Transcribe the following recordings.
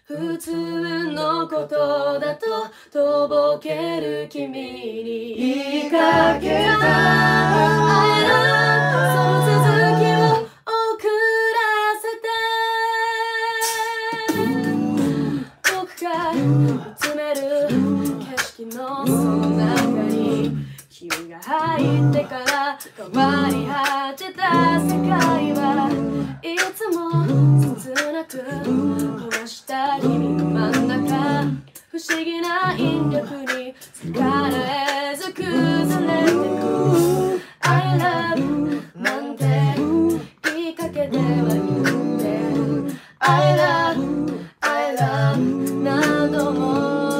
普通のことだととぼける君に言いかけた I love その続きを送らせて僕が見つめる景色のその中に君が入ってから変わり果てた世界はいつも切なく壊した君の真ん中不思議な引力に逆らえず崩れてく I love なんて言いかけては言って I love 何度も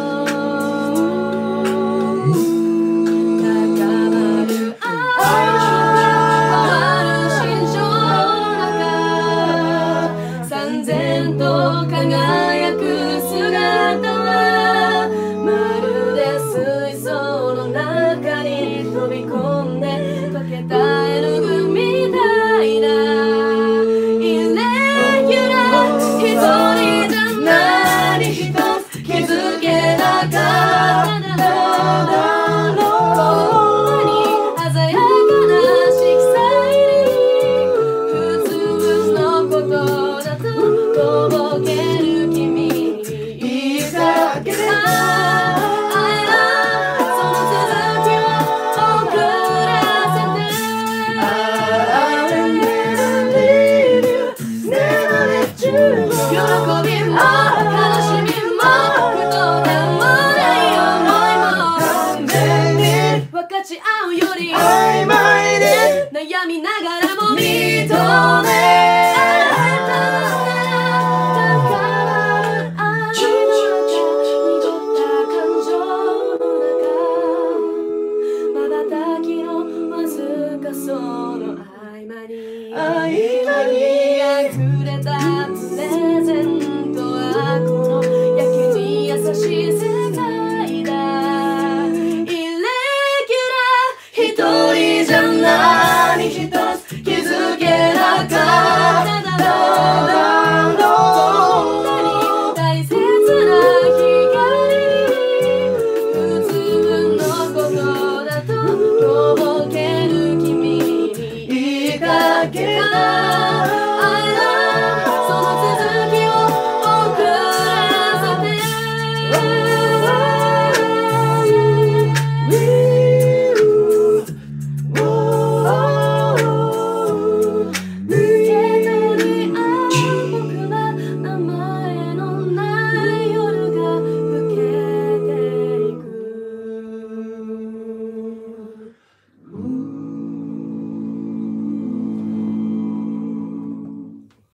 輝く姿はまるで水槽の中に飛び込んで溶けた絵の具みたいなイレギュラー一人じゃ何一つ気づけなかっただろうこんなに鮮やかな色彩に普通のことだととぼけ